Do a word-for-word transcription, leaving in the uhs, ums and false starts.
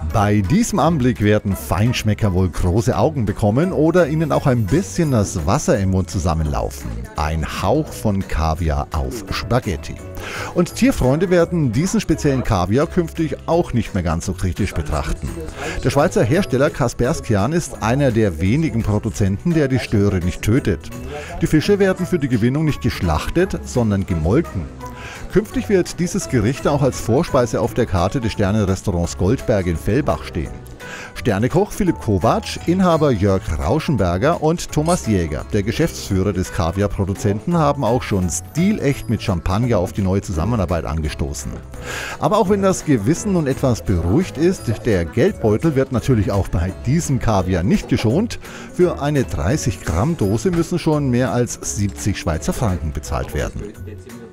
Bei diesem Anblick werden Feinschmecker wohl große Augen bekommen oder ihnen auch ein bisschen das Wasser im Mund zusammenlaufen. Ein Hauch von Kaviar auf Spaghetti. Und Tierfreunde werden diesen speziellen Kaviar künftig auch nicht mehr ganz so kritisch betrachten. Der Schweizer Hersteller Kaspersky ist einer der wenigen Produzenten, der die Störe nicht tötet. Die Fische werden für die Gewinnung nicht geschlachtet, sondern gemolken. Künftig wird dieses Gericht auch als Vorspeise auf der Karte des Sterne-Restaurants Goldberg in Fellbach stehen. Sternekoch Philipp Kovacs, Inhaber Jörg Rauschenberger und Thomas Jäger, der Geschäftsführer des Kaviarproduzenten, haben auch schon stilecht mit Champagner auf die neue Zusammenarbeit angestoßen. Aber auch wenn das Gewissen nun etwas beruhigt ist, der Geldbeutel wird natürlich auch bei diesem Kaviar nicht geschont. Für eine dreißig Gramm Dose müssen schon mehr als siebzig Schweizer Franken bezahlt werden.